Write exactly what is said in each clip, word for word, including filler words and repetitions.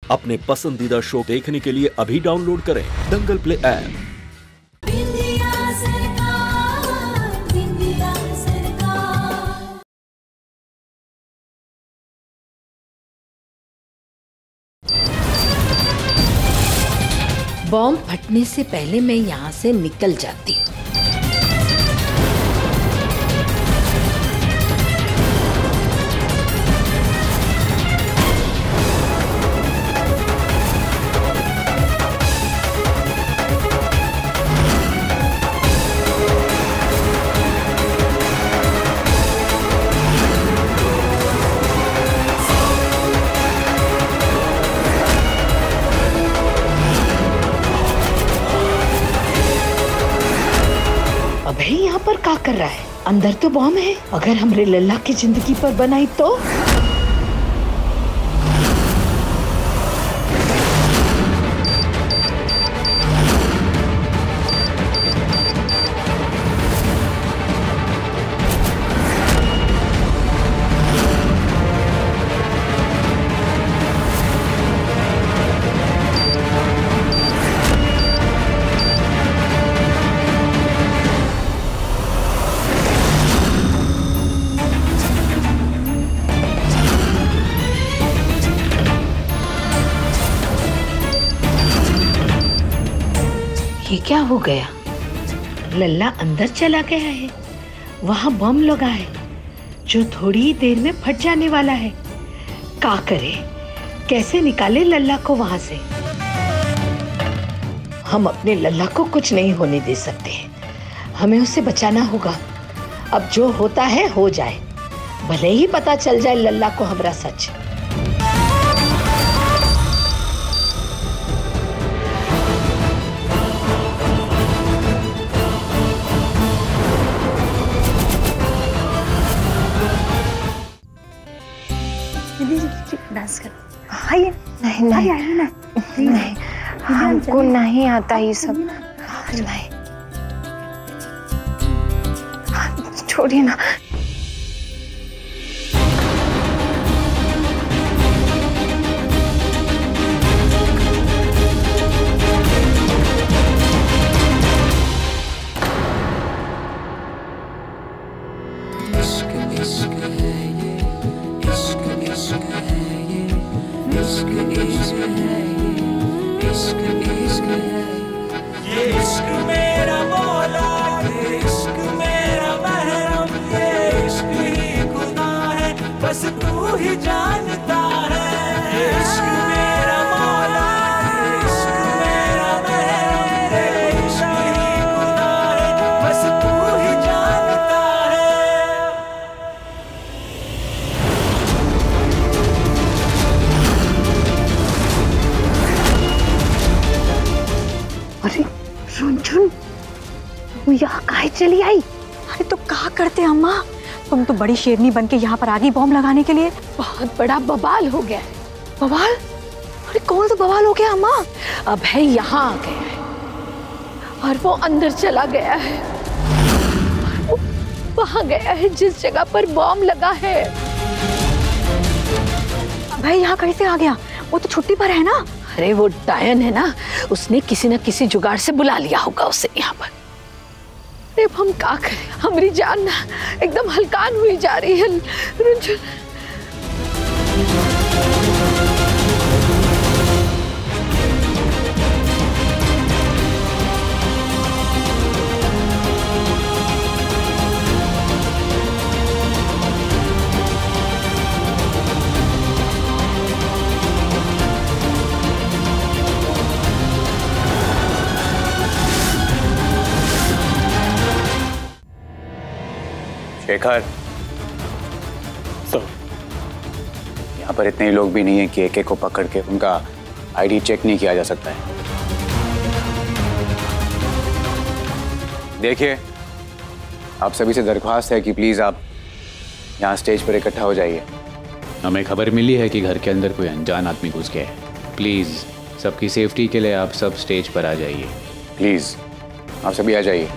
अपने पसंदीदा शो देखने के लिए अभी डाउनलोड करें दंगल प्ले ऐप। बॉम्ब फटने से पहले मैं यहाँ से निकल जाती हूँ। अभय यहाँ पर क्या कर रहा है? अंदर तो बॉम्ब है, अगर हमरे लल्ला की जिंदगी पर बनाई तो। ये क्या हो गया? लल्ला अंदर चला गया है, वहां बम लगा है जो थोड़ी ही देर में फट जाने वाला है। क्या करे, कैसे निकाले लल्ला को वहां से? हम अपने लल्ला को कुछ नहीं होने दे सकते, हमें उसे बचाना होगा। अब जो होता है हो जाए, भले ही पता चल जाए लल्ला को हमारा सच। डांस कर। आइए। नहीं नहीं आइए ना। नहीं हमको नहीं आता ये सब। नहीं छोड़िए ना। बस तू ही जानता है इश्क मेरा मौला, इश्क मेरा महरम, इश्क ही खुदा है, बस तू ही जानता है। अरे रुनझुन, वो यहाँ काहे चली आई? अरे तो क्या करते अम्मा, तुम तो बड़ी शेरनी बनके यहाँ पर आ गई बॉम्ब लगाने के लिए। बहुत बड़ा बवाल हो गया है। बवाल? अरे कौन सा बवाल हो गया अम्मा? अभय यहाँ आ गया है और वो अंदर चला गया है। वो वहां गया है जिस जगह पर बॉम्ब लगा है। अभय यहाँ कैसे आ गया? वो तो छुट्टी पर है ना। अरे वो डायन है ना, उसने किसी न किसी जुगाड़ से बुला लिया होगा उसे यहाँ पर। अब हम क्या करें, हमारी जान ना एकदम हल्कान हुई जा रही है। रुनझुन शेखर, सर, यहाँ पर इतने लोग भी नहीं हैं कि एक एक को पकड़ के उनका आईडी चेक नहीं किया जा सकता है। देखिए, आप सभी से दरख्वास्त है कि प्लीज आप यहाँ स्टेज पर इकट्ठा हो जाइए। हमें खबर मिली है कि घर के अंदर कोई अनजान आदमी घुस गया है। प्लीज सबकी सेफ्टी के लिए आप सब स्टेज पर आ जाइए। प्लीज आप सभी आ जाइए।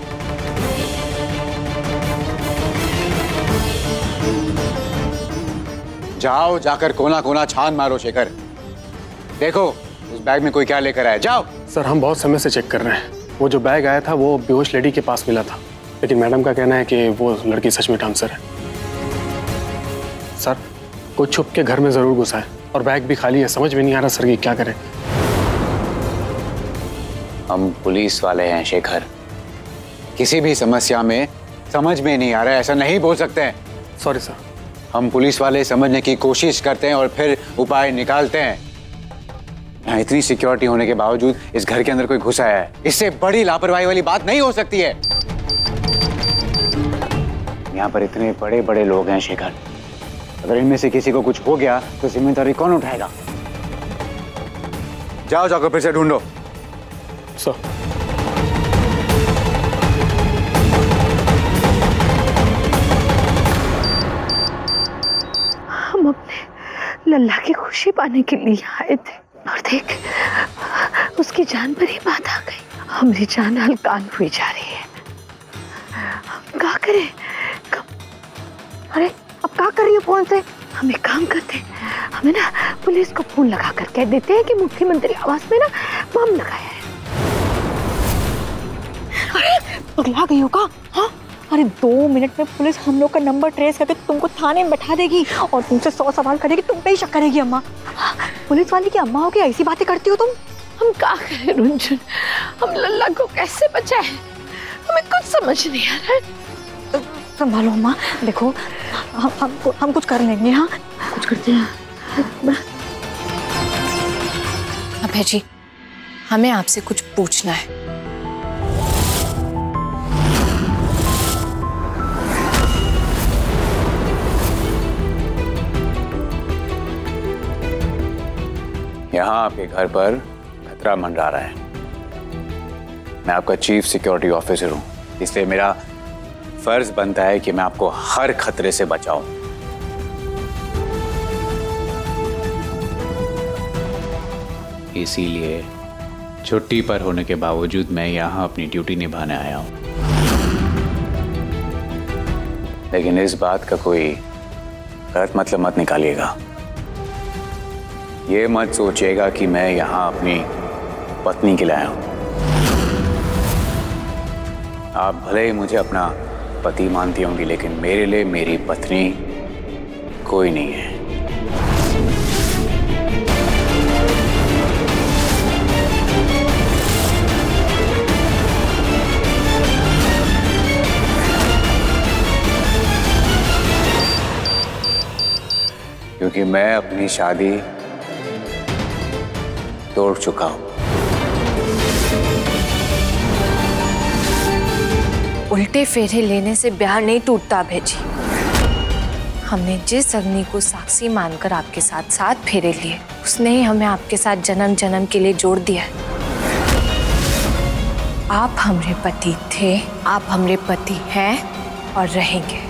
जाओ, जाकर कोना कोना छान मारो शेखर। देखो उस बैग में कोई क्या लेकर आया, जाओ। सर हम बहुत समय से चेक कर रहे हैं। वो जो बैग आया था वो बेहोश लेडी के पास मिला था, लेकिन मैडम का कहना है कि वो लड़की सच में डांसर है। सर कोई छुप के घर में जरूर घुसा है और बैग भी खाली है। समझ में नहीं आ रहा सर कि क्या करें। हम पुलिस वाले हैं शेखर, किसी भी समस्या में समझ में नहीं आ रहा है ऐसा नहीं बोल सकते हैं। Sorry sir. हम पुलिस वाले समझने की कोशिश करते हैं और फिर उपाय निकालते हैं। यहाँ इतनी सिक्योरिटी होने के बावजूद इस घर के अंदर कोई घुस आया है, इससे बड़ी लापरवाही वाली बात नहीं हो सकती है। यहाँ पर इतने बड़े बड़े लोग हैं शेखर, अगर इनमें से किसी को कुछ हो गया तो जिम्मेदारी कौन उठाएगा? जाओ जाकर फिर से ढूंढो। सर हम अपने लल्ला की खुशी पाने के लिए आए थे और देख उसकी जान पर ही बात आ गई। हमारी जान हल्कान हुई जा रही है। हम क्या करें? कब? अरे अब क्या कर रही हो फोन से? हम एक काम करते हैं, हमें ना पुलिस को फोन लगा कर कह देते हैं कि मुख्यमंत्री आवास में ना बम लगाया है। अरे पगला गई हो का? हाँ अरे दो मिनट में पुलिस हम लोग का नंबर ट्रेस करके तुमको थाने में बैठा देगी और तुमसे सौ सवाल करेगी, तुम पे ही शक करेगी अम्मा। पुलिस वाली की अम्मा हो के ऐसी बातें करती हो तुम? हम क्या करें रुंझुन, हम लल्ला को कैसे बचाएं? हमें कुछ समझ नहीं आ रहा है। संभालो अम्मा, देखो हम हम, हम कुछ कर लेंगे। हाँ कुछ करते हैं। अभय जी हमें आपसे कुछ पूछना है। यहाँ आपके घर पर खतरा मंडरा रहा है। मैं आपका चीफ सिक्योरिटी ऑफिसर हूँ, इसलिए मेरा फर्ज बनता है कि मैं आपको हर खतरे से बचाऊं। इसीलिए छुट्टी पर होने के बावजूद मैं यहाँ अपनी ड्यूटी निभाने आया हूँ। लेकिन इस बात का कोई गलत मतलब मत निकालिएगा। ये मत सोचिएगा कि मैं यहाँ अपनी पत्नी के लिए आया हूँ। आप भले ही मुझे अपना पति मानती होंगी, लेकिन मेरे लिए मेरी पत्नी कोई नहीं है। क्योंकि मैं अपनी शादी तोड़ चुका हूं। उल्टे फेरे लेने से ब्याह नहीं टूटता अभय जी। हमने जिस अग्नि को साक्षी मानकर आपके साथ साथ फेरे लिए, उसने ही हमें आपके साथ जन्म जन्म के लिए जोड़ दिया है। आप हमरे पति थे, आप हमरे पति हैं और रहेंगे।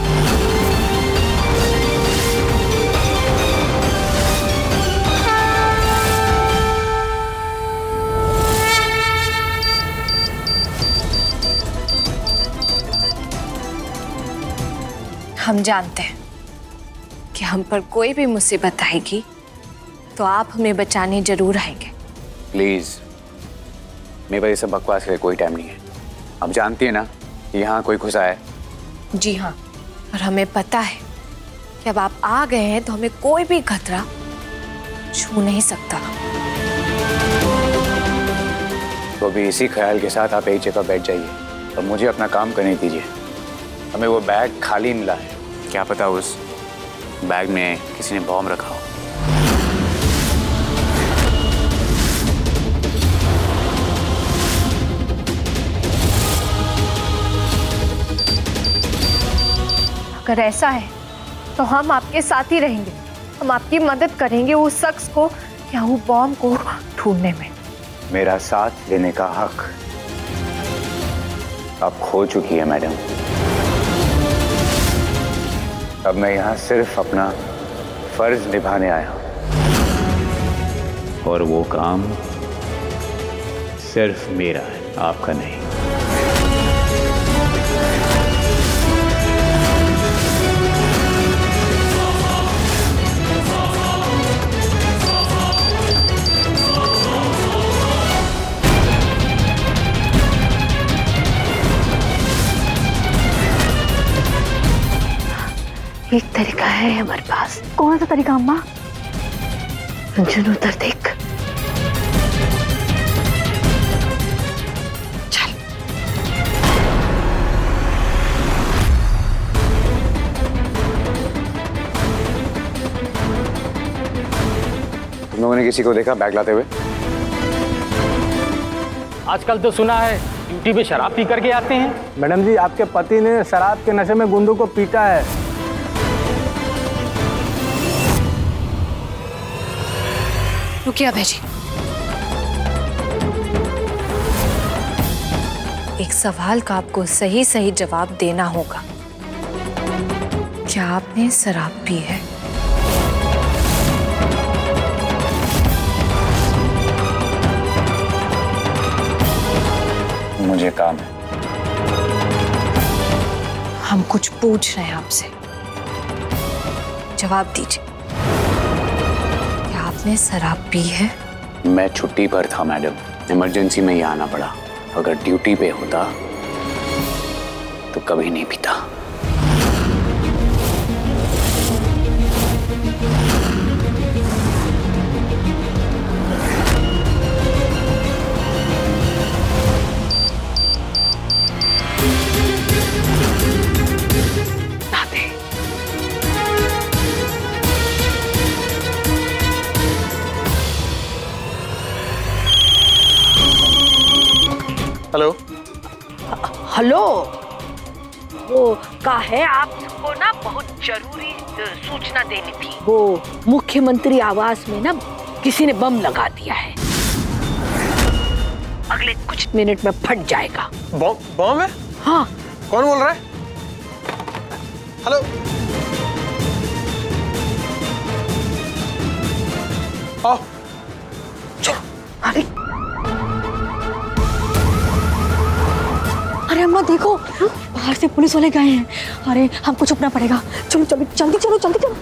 हम जानते हैं कि हम पर कोई भी मुसीबत आएगी तो आप हमें बचाने जरूर आएंगे। प्लीज, मेरे पास ये सब बकवास के लिए कोई टाइम नहीं है। आप जानती है ना कि यहाँ कोई घुसा है। जी हाँ, और हमें पता है कि अब आप आ गए हैं तो हमें कोई भी खतरा छू नहीं सकता। तो अभी इसी ख्याल के साथ आप एक जगह बैठ जाइए और मुझे अपना काम करने दीजिए। हमें वो बैग खाली मिला है, क्या पता उस बैग में किसी ने बॉम्ब रखा हो। अगर ऐसा है तो हम आपके साथ ही रहेंगे। हम आपकी मदद करेंगे उस शख्स को या वो बॉम्ब को ढूंढने में। मेरा साथ देने का हक अब खो चुकी है मैडम। अब मैं यहाँ सिर्फ अपना फर्ज निभाने आया हूँ, और वो काम सिर्फ मेरा है, आपका नहीं। एक तरीका है हमारे पास। कौन सा तरीका अम्मा? अंजुन उधर देख। चल। तुम लोगों ने किसी को देखा बैग लाते हुए? आजकल तो सुना है ड्यूटी पे शराब पी करके आते हैं। मैडम जी, आपके पति ने शराब के नशे में गुंडू को पीटा है। रुकिए अभय जी, एक सवाल का आपको सही सही जवाब देना होगा। क्या आपने शराब पी है? मुझे काम है। हम कुछ पूछ रहे हैं आपसे, जवाब दीजिए। क्या आपने शराब पी है? मैं छुट्टी पर था मैडम, इमरजेंसी में ही आना पड़ा। अगर ड्यूटी पे होता तो कभी नहीं पीता। हेलो हेलो, वो का है, आपको ना बहुत जरूरी सूचना देनी थी। वो मुख्यमंत्री आवास में ना किसी ने बम लगा दिया है, अगले कुछ मिनट में फट जाएगा। बम बम है? हाँ। कौन बोल रहा है? हेलो। आओ। अरे अरे अम्मा देखो, बाहर से पुलिस वाले गए हैं। अरे हमको छुपना पड़ेगा। चलो चलो जल्दी चलो जल्दी चलो।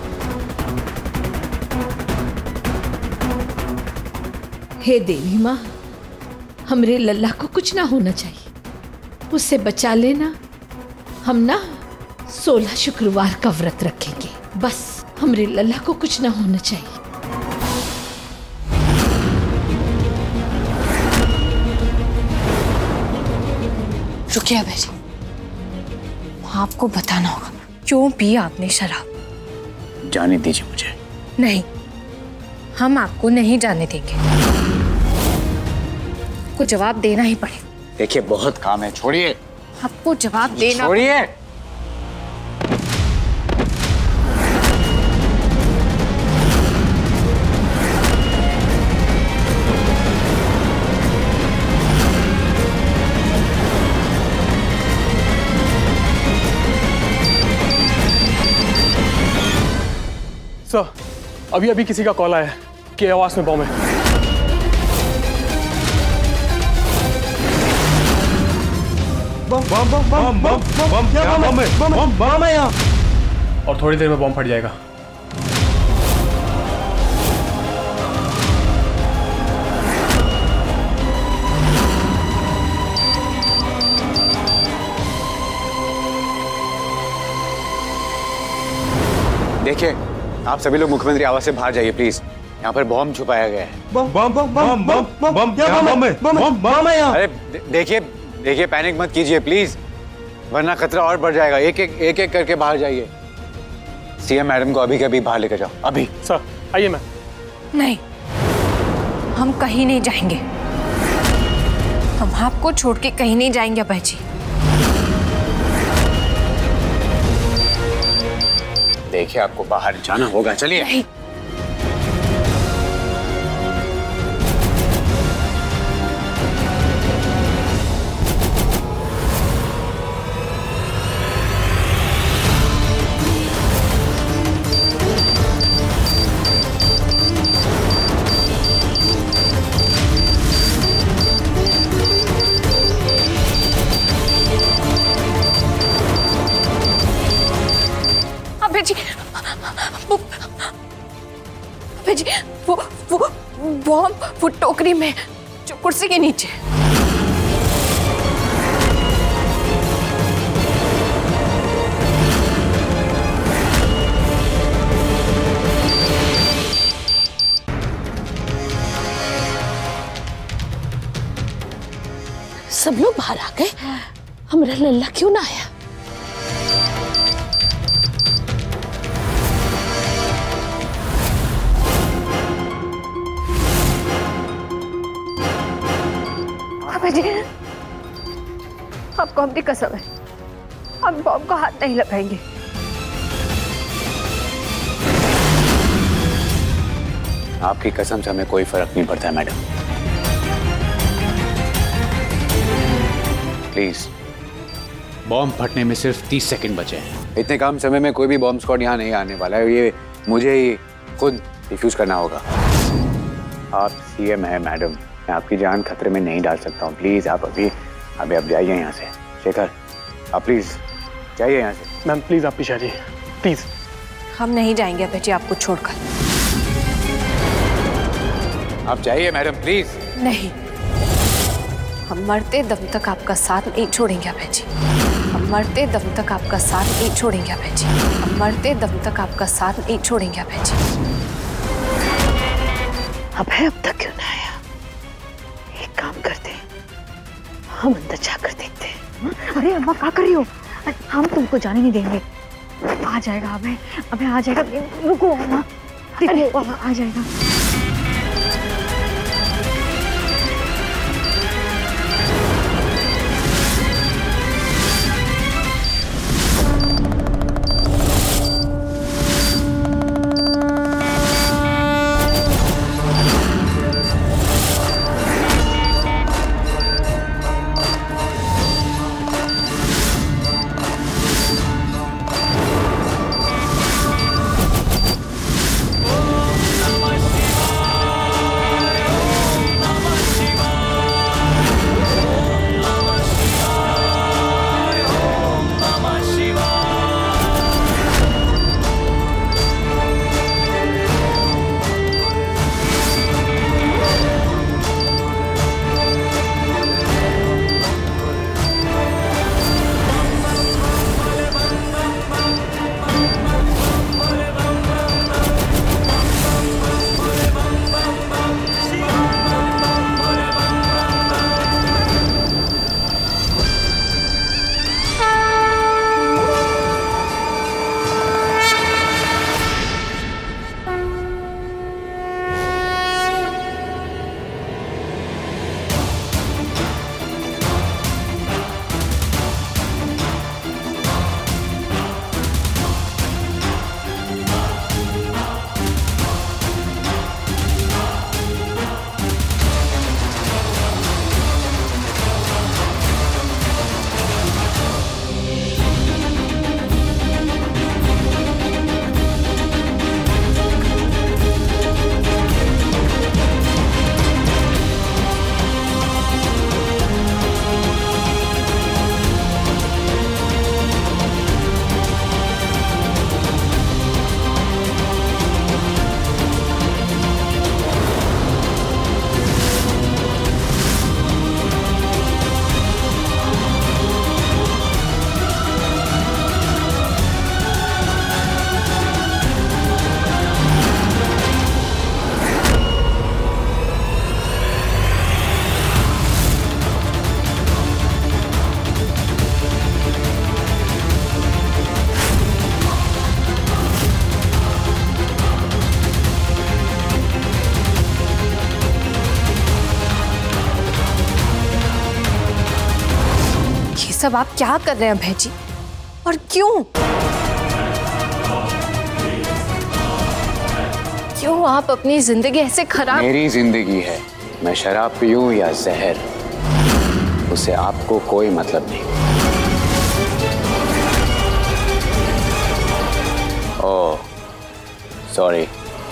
हे देवी माँ, हमरे लल्ला को कुछ ना होना चाहिए, उससे बचा लेना। हम ना सोलह शुक्रवार का व्रत रखेंगे, बस हमरे लल्ला को कुछ ना होना चाहिए। रुकिए अभय जी, आपको बताना होगा क्यों पी आपने शराब। जाने दीजिए मुझे। नहीं, हम आपको नहीं जाने देंगे। आपको जवाब देना ही पड़ेगा। देखिए बहुत काम है, छोड़िए। आपको जवाब देना। छोड़िए। सर, अभी अभी किसी का कॉल आया है कि आवास में बम है। बम बम बम बम बम बम क्या बम है? बम बम है यहाँ। और थोड़ी देर में बम फट जाएगा। देखिए, आप सभी लोग मुख्यमंत्री आवास से बाहर जाइए प्लीज। यहाँ पर बम छुपाया गया है। बम बम बम बम बम बम क्या बम है? बम बम है यहाँ। अरे देखिए देखिए, पैनिक मत कीजिए प्लीज, वरना खतरा और बढ़ जाएगा। एक एक एक एक करके बाहर जाइए। सीएम मैडम को अभी के अभी बाहर लेकर जाओ, अभी। सर आइए मैम। नहीं, हम कहीं नहीं जाएंगे। हम आपको छोड़ के कहीं नहीं जाएंगे अभय जी। देखिए, आपको बाहर जाना होगा, चलिए। नहीं। अभय जी, वो अभय जी, वो वो बॉम्ब वो टोकरी में जो कुर्सी के नीचे। सब लोग बाहर आ गए, हमारा लल्ला क्यों ना आया? जी, आपको अपनी कसम है, हम बॉम्ब को हाथ नहीं लगाएंगे। आपकी कसम से हमें कोई फर्क नहीं पड़ता है मैडम। प्लीज। बॉम्ब फटने में सिर्फ तीस सेकंड बचे हैं। इतने कम समय में कोई भी बॉम्ब स्क्वाड यहाँ नहीं आने वाला है, ये मुझे ही खुद डिफ्यूज करना होगा। आप सीएम है मैडम, मैं आपकी जान खतरे में नहीं डाल सकता हूँ। प्लीज आप अभी अभी आप जाइए यहाँ से। शेखर आप प्लीज जाइए यहाँ से। मैम प्लीज आप पीछे आ जाइए प्लीज। हम नहीं जाएंगे अभय जी आपको छोड़कर। आप जाइए मैडम प्लीज। नहीं, हम मरते दम तक आपका साथ नहीं छोड़ेंगे अभय जी। हम मरते दम तक आपका साथ नहीं छोड़ेंगे अभय जी। हम मरते दम तक आपका साथ नहीं छोड़ेंगे अभय जी। अभय अब तक क्यों ना आया? एक काम करते हैं, हम अंदर जाकर देखते हैं। अरे अम्मा क्या कर रही हो? हम तुमको जाने नहीं देंगे। आ जाएगा अभय, अभय आ जाएगा। रुको अम्मा, अरे आ जाएगा। सब आप क्या कर रहे हैं अभय जी, और क्यों क्यों आप अपनी जिंदगी ऐसे खराब? मेरी जिंदगी है, मैं शराब पीऊं या जहर, उससे आपको कोई मतलब नहीं। ओह सॉरी,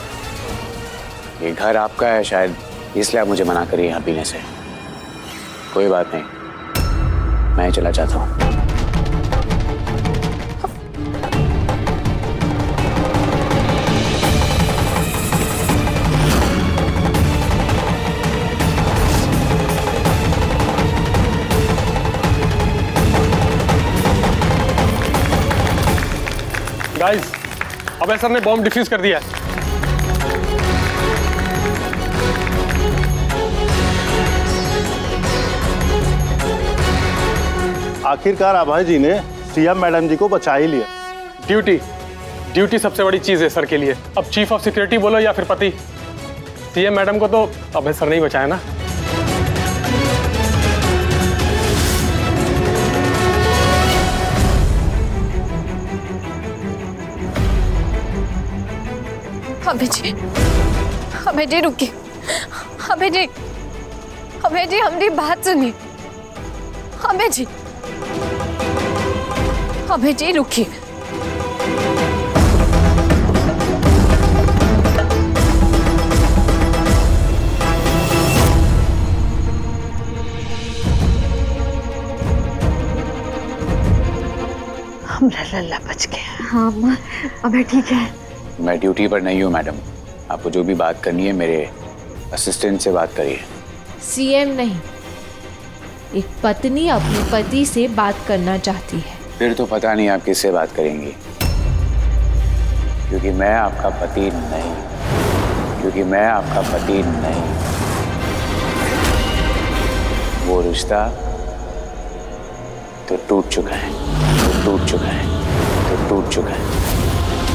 ये घर आपका है शायद, इसलिए आप मुझे मना करिए यहाँ पीने से। कोई बात नहीं, मैं चला जाता हूँ। गाइस, अभय सर ने बॉम्ब डिफ्यूज कर दिया है। आखिरकार अभय जी ने सीएम मैडम जी को बचा ही लिया। ड्यूटी ड्यूटी सबसे बड़ी चीज है सर के लिए। अब चीफ ऑफ सिक्योरिटी बोलो या फिर पति, सीएम मैडम को तो अभय सर नहीं बचाया ना। अभय जी, अभय जी रुकिए। अभय जी, अभय जी हमारी बात सुनिए। अभय जी, अभय जी रुकिए। हमारा लल्ला बच गया। हाँ अम्मा, अभय ठीक है। मैं ड्यूटी पर नहीं हूँ मैडम, आपको जो भी बात करनी है मेरे असिस्टेंट से बात करिए। सीएम नहीं, एक पत्नी अपने पति से बात करना चाहती है। फिर तो पता नहीं आप किससे बात करेंगी, क्योंकि मैं आपका पति नहीं, क्योंकि मैं आपका पति नहीं। वो रिश्ता तो टूट चुका है, तो टूट चुका है, तो टूट चुका है।